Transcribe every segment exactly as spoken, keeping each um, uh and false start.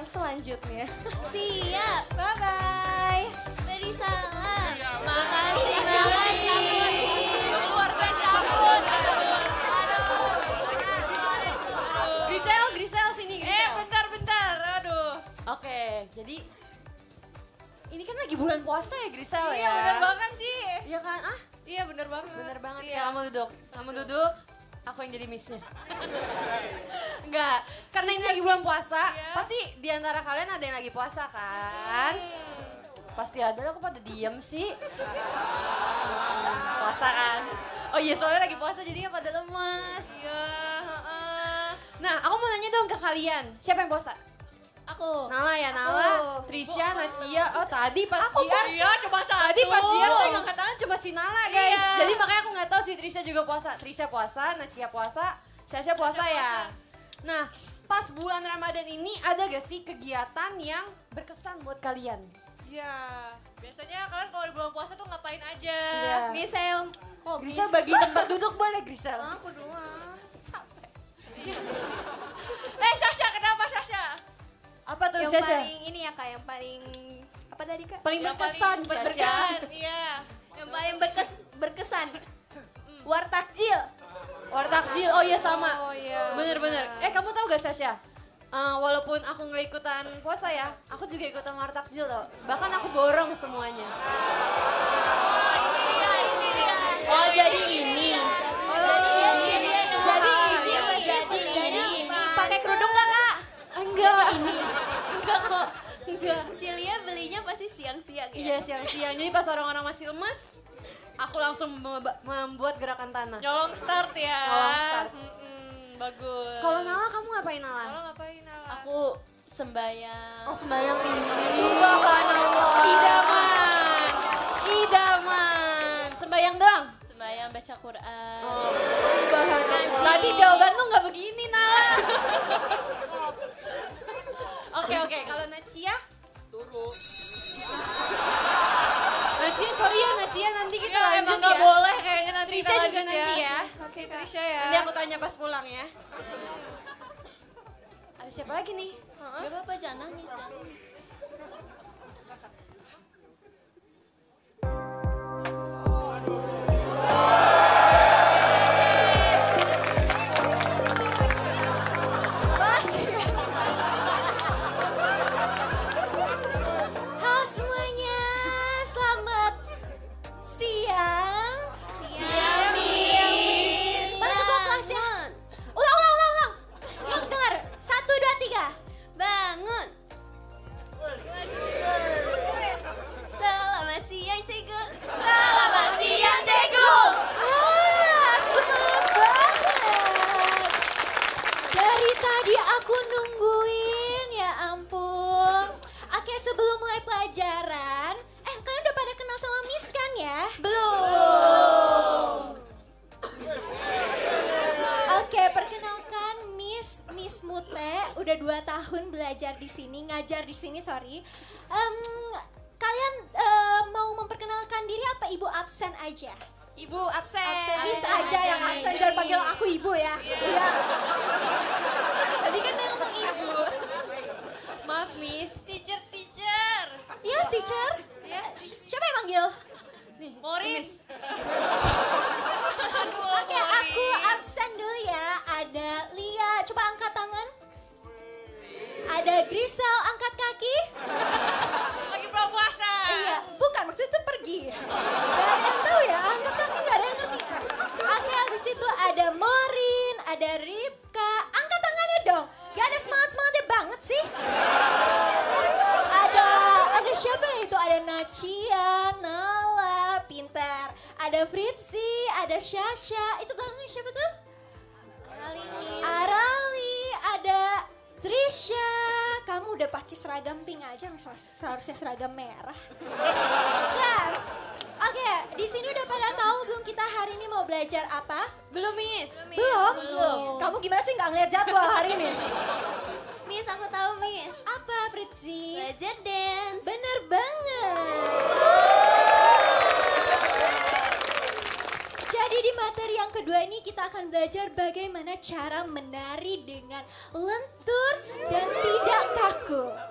yang selanjutnya. Siap. Bye-bye. Beri salam. Makasih. Luar biasa ampun. Grisel, Grisel sini Grisel. Eh bentar bentar, aduh. Oke, jadi ini kan lagi bulan puasa ya Grisel ya? Iya bener banget sih. Iya kan? Ah, Iya bener banget. bener banget. Iya. Ya, kamu duduk, kamu duduk. Aku yang jadi missnya. Enggak, karena ini lagi bulan puasa, Iya. pasti di antara kalian ada yang lagi puasa kan? Hmm. Pasti ada, aku pada diem sih. Puasa kan? Oh iya, soalnya lagi puasa jadinya pada lemes. Iya, heeh. Nah, aku mau nanya dong ke kalian, siapa yang puasa? Aku. Nala ya, Nala, Trisha, Nacia. Oh tadi pas Aku dia, Iya cuma satu. tadi pas dia tuh yang angkat tangan cuma si Nala guys. Iya. Jadi makanya aku nggak tahu si Trisha juga puasa. Trisha puasa, Nacia puasa, Sasha puasa ya. Nah, pas bulan Ramadan ini ada gak sih kegiatan yang berkesan buat kalian? Iya. Biasanya kalian kalau di bulan puasa tuh ngapain aja? Iya. Grisel. Oh, Grisel bagi tempat duduk boleh Grisel? Aku doang. Eh Sasha, kenapa Sasha? Apa tuh Yang Sasha? paling ini ya kak, yang paling apa tadi kak? Paling Yang berkesan, paling Sasha. berkesan, iya. Yang paling berkes berkesan. War takjil. War takjil, oh iya sama. Oh iya. Bener-bener. Eh kamu tahu gak Sasha? Uh, walaupun aku nggak ikutan puasa ya, aku juga ikutan war takjil tau. Bahkan aku borong semuanya. Oh jadi ini. Oh, Jadi iya, ini. iya, Jadi iya, ini. iya, Jadi iya, ini. iya. Pakai kerudung nggak kak? Enggak ini. Enggak kok. Enggak. Cilia belinya pasti siang-siang ya? Iya siang-siang. Jadi pas orang-orang masih lemes, aku langsung memba- membuat gerakan tanah. Nyolong start ya. Nyolong start. Mm-mm, bagus. Kalau Nala kamu ngapain Nala? Kalau ngapain Nala? Aku sembayang. Oh sembahyang ini. Subhanallah. Idaman. Idaman. Sembahyang doang. Sembayang baca Quran. Oh. Subhanallah. Tadi jawaban lu nggak begini Nala. Oke oke, kalau Nacia? Turu. Nacia, sorry ya Nacia, nanti kita Iya, lanjut emang ya. nggak boleh kayaknya nanti Trisha kita juga lanjut nanti ya. Oke Trisha ya. Nanti aku tanya pas pulang ya. Ada siapa lagi nih? Gak apa-apa, jangan nangis, jangan nangis. Halo semuanya, selamat siang. Siang, Miss. Mana ketua kelasnya? Ulang, ulang, ulang, ulang. Yuk dengar, satu, dua, tiga. Bangun. Selamat siang, Cikgu. Selamat siang, Cikgu. Ah, semangat banget. Dari tadi aku nungguin, ya ampun. Oke, sebelum mulai pelajaran, eh kalian udah pada kenal sama Miss kan ya? Belum. Oke, perkenalkan Miss Miss Mute, udah dua tahun belajar di sini, ngajar di sini, sorry. Em, kalian eh, mau memperkenalkan diri apa Ibu absen aja? Ibu absen. Absen, Miss aja yang absen, jangan panggil aku Ibu ya. Iya. Tadi kan dia ngomong ibu. Maaf Miss. Teacher, teacher. Iya, teacher. Yes. Siapa yang manggil? Nih, Moris. Oke, aku absen dulu ya. Ada Lia, coba angkat tangan. Ada Grisel, angkat kaki. Lagi bulan puasa. Iya, bukan maksud itu pergi. Gak ada yang tahu ya, angkat kaki gak ada yang ngerti. Oke, habis itu ada Morin, ada Ripka. Angkat tangannya dong. Gak ada semangat-semangatnya banget sih. Ada ada siapa ya itu? Ada Nacia, Nala, pintar. Ada Fritzi, ada Sasha. Itu belakangnya siapa tuh? Arali, ada Trisha. Kamu udah pakai seragam pink aja, seharusnya seragam merah. Nah, oke, di sini udah pada tahu belum kita hari ini mau belajar apa? belum Miss. Belum? Belum. Kamu gimana sih nggak ngeliat jadwal hari ini? Miss, aku tahu Miss. Apa Fritzi? Belajar dance. Bener banget. Jadi di materi yang kedua ini kita akan belajar bagaimana cara menari dengan lentur dan tidak kaku.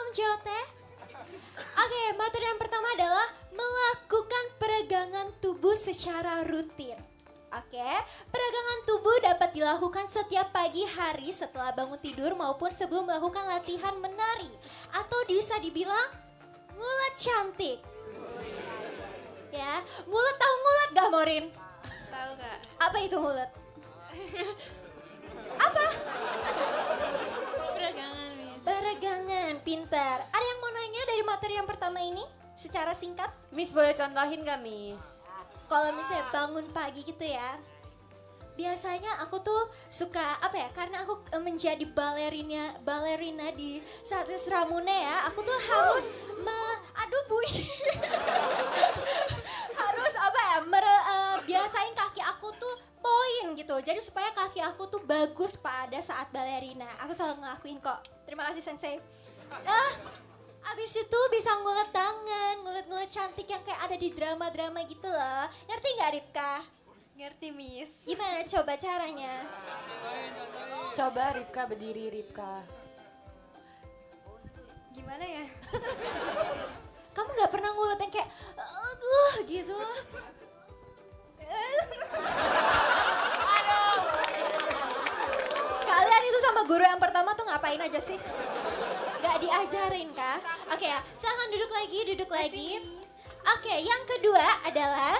tolong jawab teh. Oke, materi yang pertama adalah melakukan peregangan tubuh secara rutin. Oke, peregangan tubuh dapat dilakukan setiap pagi hari setelah bangun tidur maupun sebelum melakukan latihan menari. Atau bisa dibilang ngulet cantik. Ya, ngulet tahu ngulet gak Morin? Tahu Kak? Apa itu ngulet? Apa? Peregangan, Miss. Peregangan, pintar. Ada yang mau nanya dari materi yang pertama ini? Secara singkat? Miss boleh contohin gak Miss? Kalau misalnya bangun pagi gitu ya, biasanya aku tuh suka apa ya, karena aku eh, menjadi balerina balerina di Satris Ramune ya, aku tuh harus me, aduh bu harus apa ya, mere, eh, biasain kaki aku tuh poin gitu, jadi supaya kaki aku tuh bagus pada saat balerina. Aku selalu ngelakuin kok. Terima kasih sensei. Ah, abis itu bisa ngulet tangan, ngulet-ngulet cantik yang kayak ada di drama-drama gitu loh. Ngerti gak Ripka? Ngerti, Miss. Gimana coba caranya? Coba Ripka berdiri Ripka. Gimana ya? Kamu gak pernah ngulet yang kayak aduh gitu? Kalian itu sama guru yang pertama tuh ngapain aja sih? Gak diajarin kah? Oke ya, silahkan duduk lagi, duduk lagi. Oke, yang kedua adalah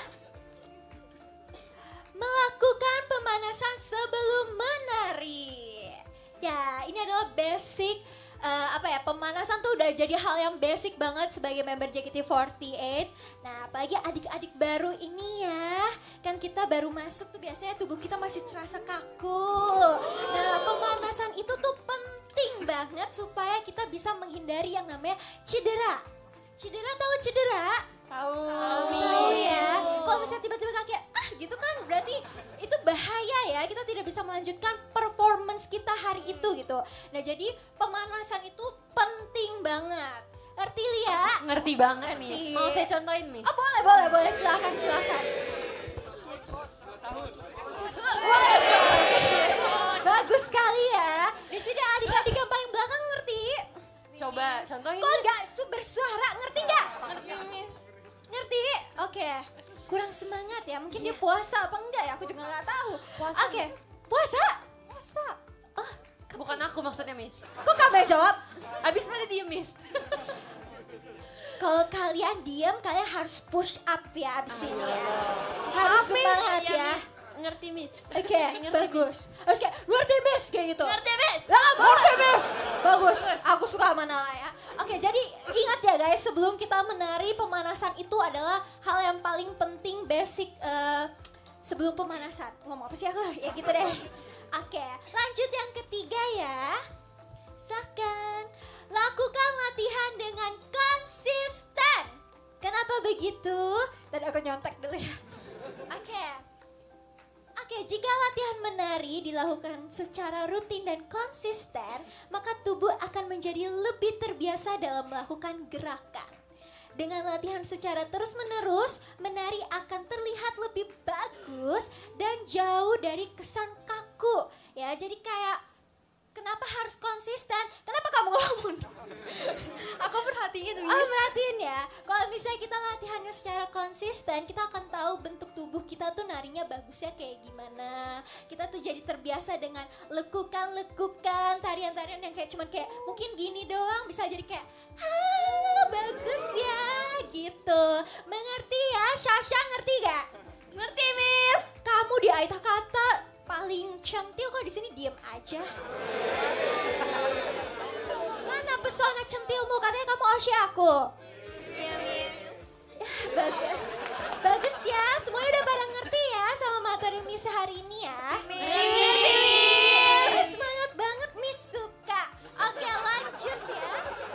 melakukan pemanasan sebelum menari. Ya, ini adalah basic eh, apa ya, pemanasan tuh udah jadi hal yang basic banget sebagai member J K T empat delapan. Nah, apalagi adik-adik baru ini ya, kan kita baru masuk tuh biasanya tubuh kita masih terasa kaku. Nah, pemanasan itu tuh penting banget supaya kita bisa menghindari yang namanya cedera. Cedera, tahu cedera? Tahu. Tahu ya. Kalau misalnya tiba-tiba kaki ah gitu kan berarti itu bahaya ya. Kita tidak bisa melanjutkan performance kita hari itu gitu. Nah, jadi pemanasan itu penting banget. Ngerti Lia? Ngerti banget Ngerti. Miss. Mau saya contohin Miss? Oh boleh, boleh, boleh. Silakan, silakan. Wah, bagus sekali ya. Di sini adik-adik yang paling belakang ngerti? Coba contohin Kok Miss. nggak su- bersuara? Ngerti nggak? Ngerti, Miss. Ngerti? Oke. Kurang semangat ya. Mungkin dia puasa apa enggak ya? Aku juga nggak tahu. Puasa, Oke. Miss. Puasa? Puasa. Oh, Bukan aku maksudnya Miss. kok kamu yang jawab? Abis pada diem Miss. Kalau kalian diam, kalian harus push up ya abis ini ya. Harus semangat Iya, ya. Miss. Ngerti, Miss. Oke, bagus. Harus kayak ngerti Miss kayak gitu. Ngerti, Miss. Ah, ngerti Miss. Bagus. Aku suka sama Nala ya. Oke, jadi ingat ya guys, sebelum kita menari, pemanasan itu adalah hal yang paling penting, basic eh, sebelum pemanasan. Ngomong apa sih aku? Ya gitu deh. Oke, lanjut yang ketiga ya. Silakan. Lakukan latihan dengan konsisten. Kenapa begitu? Tadi aku nyontek dulu ya. Oke. Oke, jika latihan menari dilakukan secara rutin dan konsisten, maka tubuh akan menjadi lebih terbiasa dalam melakukan gerakan. Dengan latihan secara terus-menerus, menari akan terlihat lebih bagus dan jauh dari kesan kaku. Ya, jadi kayak kenapa harus konsisten? Kenapa kamu ngomong? Aku perhatiin, Miss. Oh, perhatiin ya. Kalau misalnya kita latihannya secara konsisten, kita akan tahu bentuk tubuh kita tuh narinya bagusnya kayak gimana. Kita tuh jadi terbiasa dengan lekukan-lekukan, tarian-tarian yang kayak cuman kayak mungkin gini doang bisa jadi kayak ah bagus ya gitu. Mengerti ya? Sasha ngerti gak? Ngerti, Miss. Kamu di Aita Kata paling centil kok di sini diem aja. Mana pesona centilmu? Katanya kamu Osya aku. Iya, Miss. Bagus, bagus ya. Semuanya udah pada ngerti ya sama materi Miss hari ini ya. Ngerti, Miss. Semangat banget Miss, suka. Oke, lanjut ya.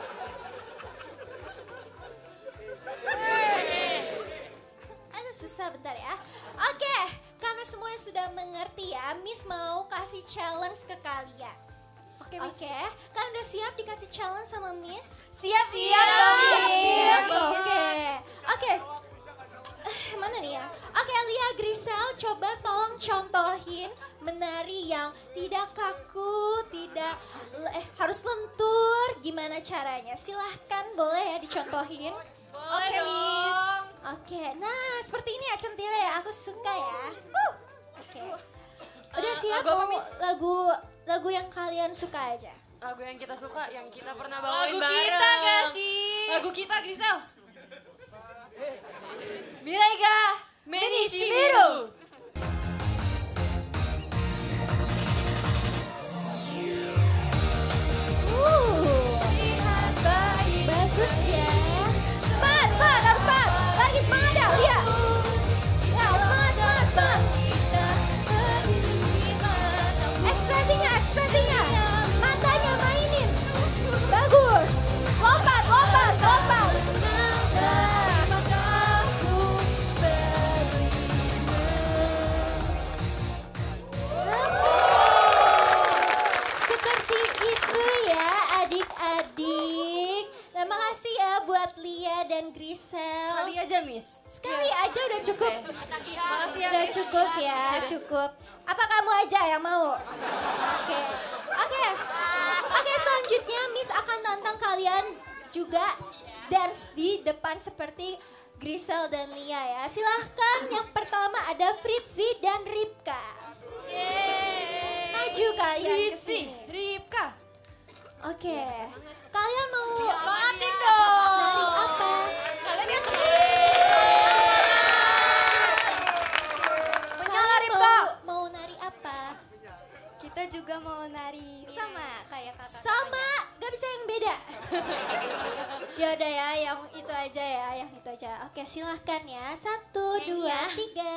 Aduh susah bentar ya. Oke, karena semuanya sudah mengerti ya, Miss mau kasih challenge ke kalian. Oke, Oke, kalian udah siap dikasih challenge sama Miss? Siap, Siap dong, Miss. Miss. Oke, oke. Eh, mana nih ya? Oke, Lia Grisel, coba tolong contohin menari yang tidak kaku, tidak eh harus lentur. Gimana caranya? Silahkan boleh ya dicontohin. Boleh Oke, dong. Oke, nah seperti ini ya centilnya ya, aku suka ya. Uh, Oke, udah Eh, siap lagu apa, mau Miss? lagu lagu yang kalian suka aja. Lagu yang kita suka, yang kita pernah bawain Lagu bareng. kita gak sih? Lagu kita, Grisel. Mirai ga Meni Shimiru. Uh, bagus ya. Semangat, semangat, harus semangat. Lagi semangat ya, Lia. Ya, semangat, semangat, semangat. Ekspresinya, ekspresinya. Matanya mainin. Bagus. Lompat, lompat, lompat. Seperti itu ya adik-adik. Terima kasih ya buat Lia dan Grisel. Kali aja, Miss. Sekali aja udah cukup. Makasih ya, Udah Miss. cukup ya, cukup. Apa kamu aja yang mau? Oke. Oke. Oke, selanjutnya Miss akan nantang kalian juga dance di depan seperti Grisel dan Lia ya. Silahkan yang pertama ada Fritzi dan Ripka. Maju kalian ke Ritzi, sini. Ripka. Oke. Kalian mau Semangatin dong. nari apa? Kalian kan Kalian mau, mau nari apa? Kita juga mau nari sama kayak kakak. Sama, gak bisa yang beda. Ya udah ya, yang itu aja ya, yang itu aja. Oke, silahkan ya. Satu, Nyanyi dua, ya. tiga.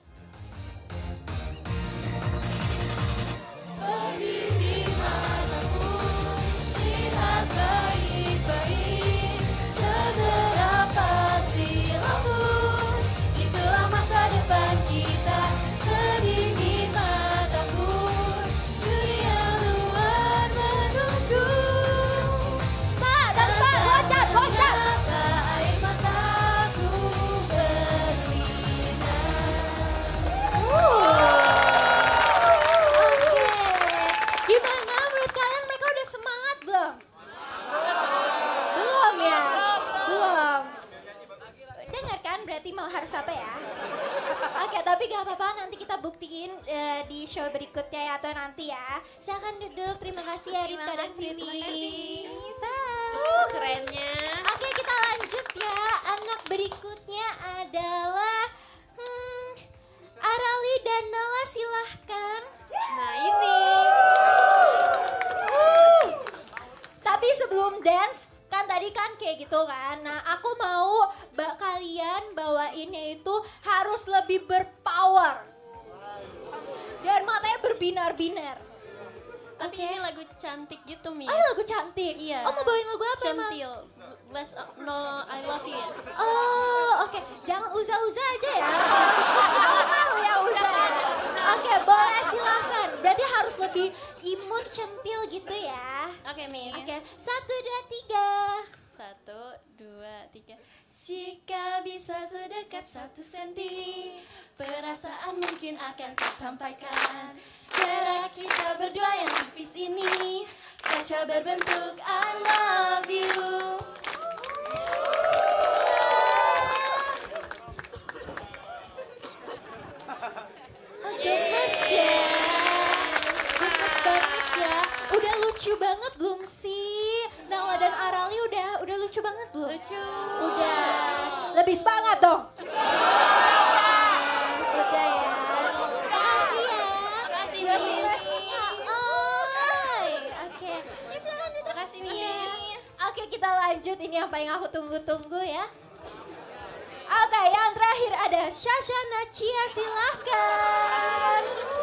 Seberapa silapmu, itulah masa depan kita. Berdiri mataku, dunia luar menunggu. Semangat, harus semangat, loncat, loncat. Air mataku berlinang. Oke, gimana menurut kalian, mereka udah semangat belum? Belum ya? Belum. Dengar kan berarti mau harus apa ya? Oke, tapi gak apa-apa, nanti kita buktiin eh, di show berikutnya ya, atau nanti ya. Silahkan duduk, terima kasih ya Ripka dan kasih, Siti. terima kasih. Bye. Uh, kerennya. Oke, kita lanjut ya. Anak berikutnya adalah hmm, Arali dan Nala, silahkan. Nah, ini. Uh. Tapi sebelum dance, kan tadi kan kayak gitu kan. Nah, aku mau mbak kalian bawainnya itu harus lebih berpower. Dan matanya berbinar-binar. Tapi Oke. ini lagu cantik gitu, Miss. Oh, lagu cantik. Iya. Oh, mau bawain lagu apa emang? Centil. Bless, uh, no, I love you. Ya. Oh, oke. Jangan uza-uza aja ya. Aku malu ya uza. Oke, boleh silahkan. Berarti harus lebih imut, centil gitu ya. Oke, Miss. Oke, satu, dua, tiga. Satu, dua, tiga. Jika bisa sedekat satu senti, perasaan mungkin akan tersampaikan. Jarak kita berdua yang tipis ini, kaca berbentuk I love you. Oh, gemes ya. Gemes banget ya. Udah lucu banget belum sih? Nala dan Arali udah udah lucu banget belum? Lucu. Udah. Lebih semangat dong. Nah, udah ya. Makasih ya. Makasih, Udah Miss. gemes. Oi. Oke. Ya silakan duduk. Makasih, Oke. Miss. Oke, kita lanjut. Ini yang paling aku tunggu-tunggu ya. Oke, yang terakhir ada Shasha Nachia, silahkan.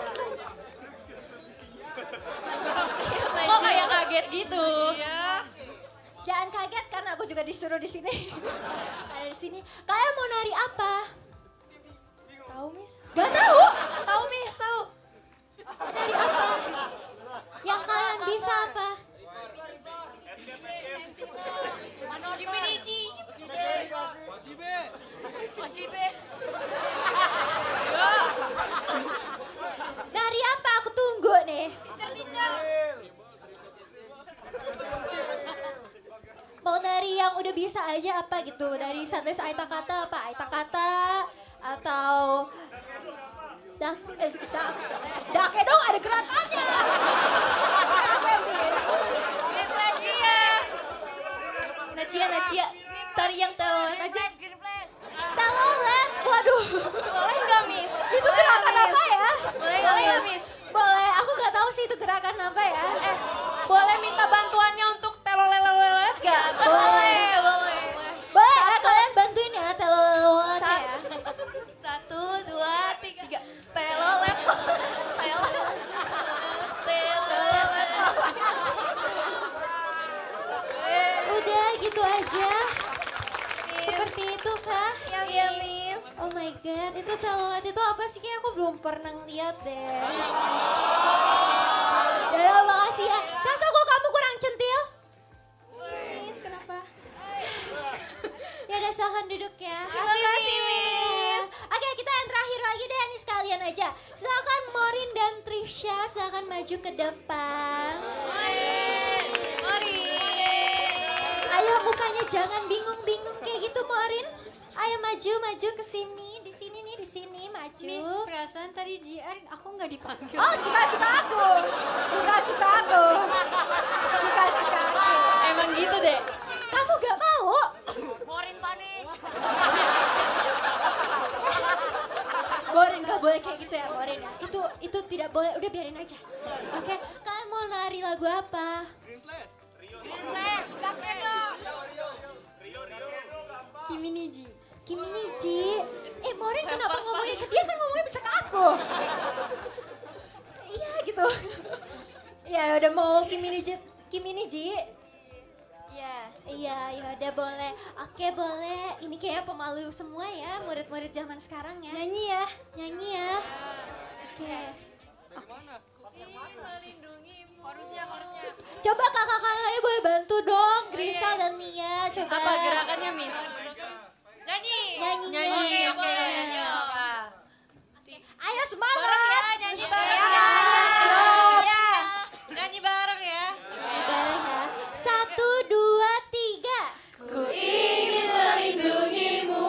Kok kayak kaget gitu? Iya. Jangan kaget karena aku juga disuruh di sini. Ada di sini. Kalian mau nari apa? Tahu, Miss? Gak tahu. Tahu, Miss, tahu. Nari apa? Yang kalian bisa apa? Nari apa? Mau nari yang udah biasa aja apa gitu? Dari setlist Aita Kata apa? Aita Kata atau dak eh dak dake dong ada gerakannya. Apa Min? Najia, Najia, tari yang telolet aja. Telolet, waduh. Boleh nggak, Miss? Itu gerakan apa ya? Boleh nggak, Miss? Boleh, aku nggak tahu sih itu gerakan apa ya. Eh, boleh minta bantuannya untuk telolelelet Nggak, nggak? boleh. boleh. Boleh, eh, kalian bantuin ya telolet ya. Satu, dua, tiga. Telolet. Telolet. Telolet. Udah gitu aja. Seperti itu kah? Iya, Miss. Oh my god, itu telolet itu apa sih? Kayaknya aku belum pernah ngeliat deh. Ya makasih ya. Sasa kok kamu kurang centil? Miss, kenapa? Ya udah silahkan duduk ya. Terima kasih, Miss. Oke, kita yang terakhir lagi deh, ini sekalian aja. Silakan Morin dan Trisha, silakan maju ke depan. Mari. Ayo mukanya jangan bingung-bingung kayak gitu, Morin. Ayo maju, maju ke sini, di sini nih, di sini maju. Miss, perasaan tadi J R aku nggak dipanggil. Oh, suka-suka aku. Suka-suka aku. Suka-suka aku. Emang gitu deh. Kamu gak mau? Morin panik. Morin gak boleh kayak gitu ya, Morin ya. Itu itu tidak boleh, udah biarin aja. Oke, kalian mau nari lagu apa? Kimi Niji. Kimi Niji. Eh, Morin kenapa ngomongnya ke dia, kan ngomongnya bisa ke aku. Iya gitu. Ya udah mau Kimi Niji. Kimi Niji. Iya. Iya, ya udah boleh. Oke, boleh. Ini kayaknya pemalu semua ya, murid-murid zaman sekarang ya. Nyanyi ya. Nyanyi ya. Oke. Melindungimu. Harusnya, harusnya. Coba kakak-kakaknya boleh bantu dong, Grisa dan Nia. Coba. Apa gerakannya, Miss? Nyanyi. Nyanyi. Nyanyi, Oke, oke. boleh nyanyi apa? Ayo semangat. Bareng ya, nyanyi bareng Ya. ya. Ya. Nyanyi bareng ya. Nyanyi bareng ya. Satu, dua, tiga. Ku ingin melindungimu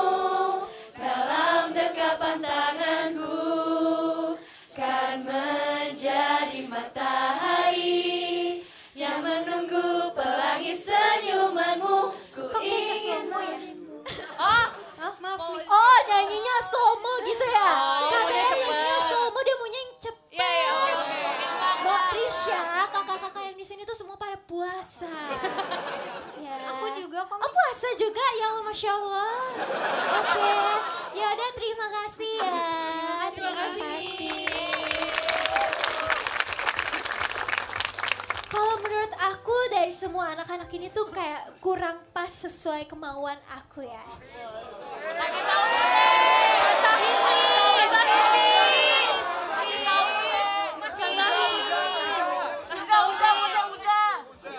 dalam dekapan tanganku, kan menjadi matahari yang menunggu pelangi senyumanmu. Ku ingin melindungimu. Oh, Maaf, Miss. oh nyanyinya slow mo gitu ya. Oh, Katanya maunya cepet. nyanyinya slow mo, dia maunya yang cepet. Iya, iya, oke, oke. Mau Trisha, kakak-kakak yang di sini tuh semua pada puasa. Ya. Aku juga kok. Oh puasa juga, ya Allah, Masya Allah. Oke, ya udah terima kasih ya. Terima kasih. Kalau menurut aku dari semua anak-anak ini tuh kayak kurang pas sesuai kemauan aku ya. Kasih tahu. Contohin Miss. Miss. Udah, udah, udah, udah.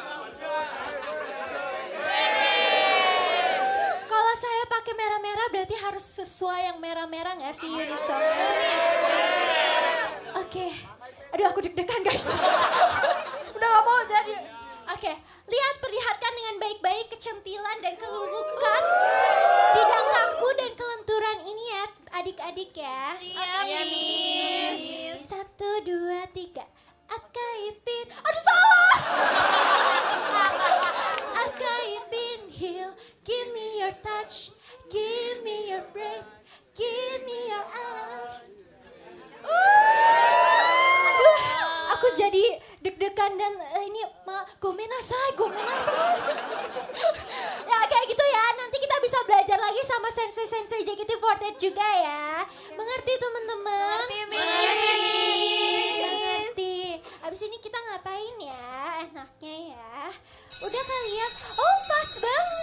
Kalau saya pakai merah-merah berarti harus sesuai yang merah-merah nggak sih unit song? Oke, aduh aku deg-degan guys. Udah gak mau jadi. Oke, lihat perlihatkan dengan baik-baik kecantilan dan kelulukan. Tidak kaku dan kelenturan ini ya adik-adik ya. Siap, Iya, Miss. Satu, dua, tiga. Akaipin. Aduh salah. Akaipin heal. Give me your touch. Give me your breath. Give me your eyes. Aduh, aku jadi deg-degan dan uh, ini ma gomenasai, gomenasai. Ya kayak gitu ya. Nanti kita bisa belajar lagi sama sensei-sensei J K T empat puluh delapan juga ya. Mengerti teman-teman? Mengerti, Miss. Mengerti. Abis ini kita ngapain ya? Enaknya ya. Udah kali ya. Oh pas banget.